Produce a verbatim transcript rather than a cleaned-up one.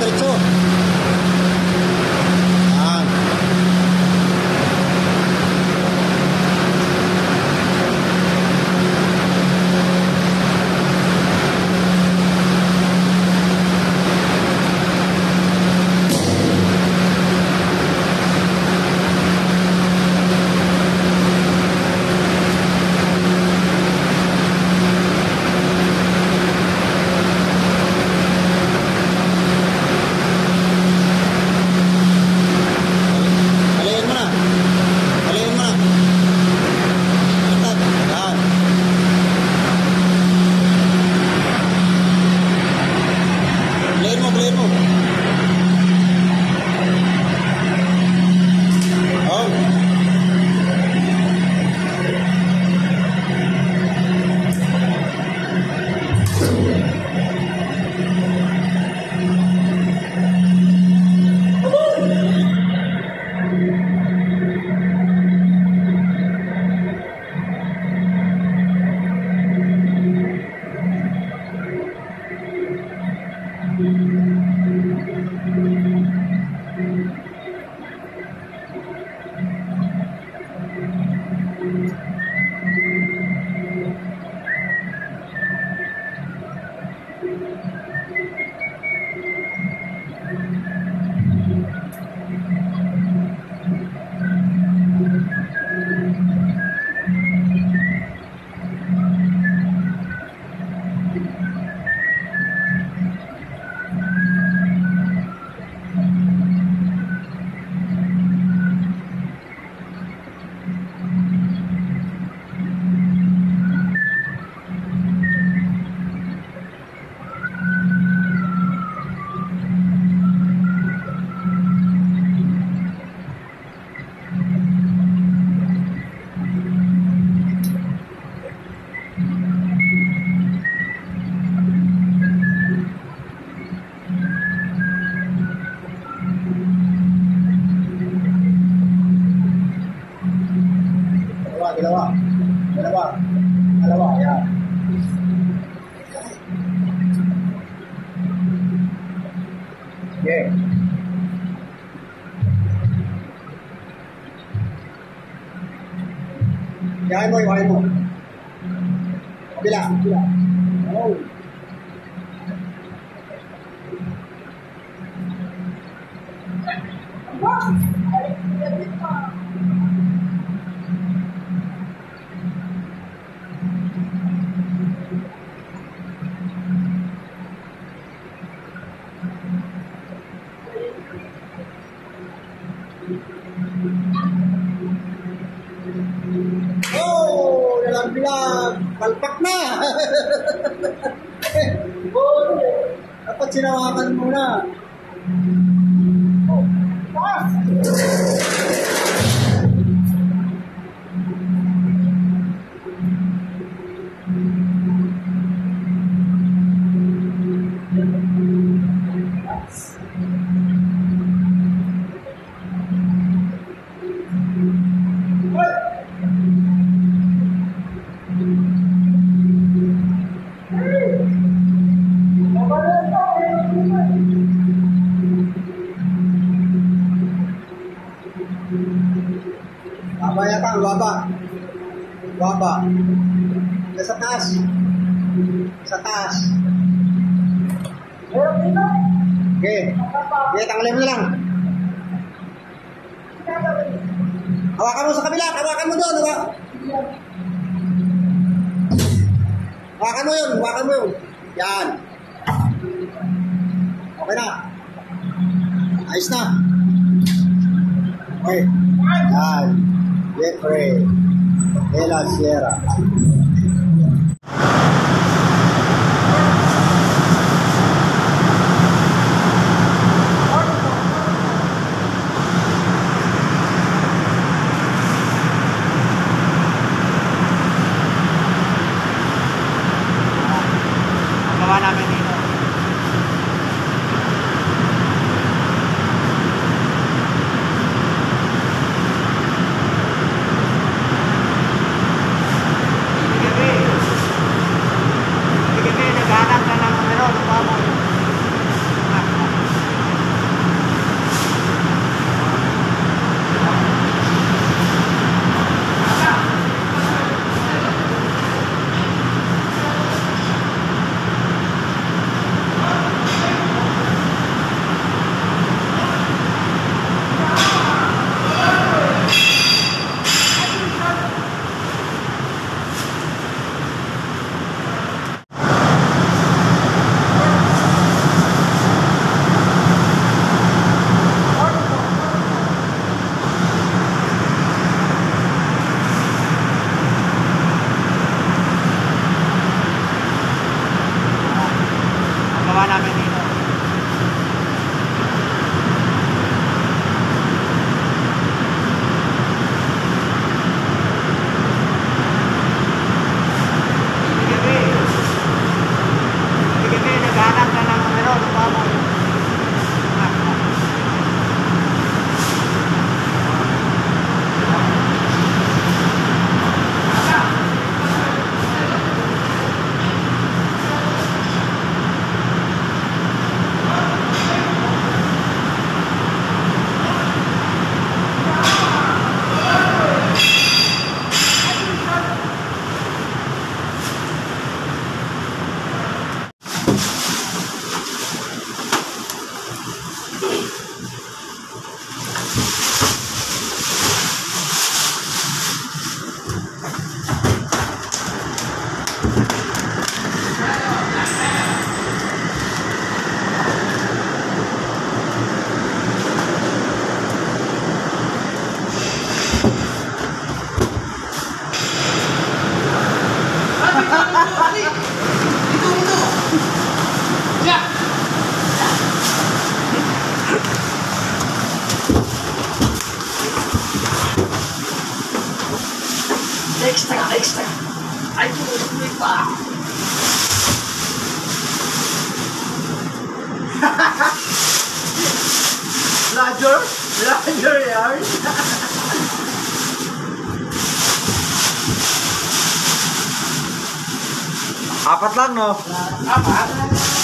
diretso. Yan. Dalawa, dalawa, dalawa, yan. Okay. Iyahin mo, iyahin mo. Kabila, kabila. Oh. Oh, dalam bilang palpak na. Dapat sinawakan muna. Oh. Ah. Baba yata, baba. Baba. Sa taas. Sa taas. Okay. Okay, tanggalin mo na lang. Hawakan mo sa kabila. Hawakan mo doon. Hawakan mo yun. Hawakan mo yun. Yan. Okay na. Ayos na. Okay. Yan. Jeffrey de la Sierra. Gawa namin dito. Extra, extra. Ay, tumutuloy pa. Roger? Roger yan? Apat lang, no? Apat.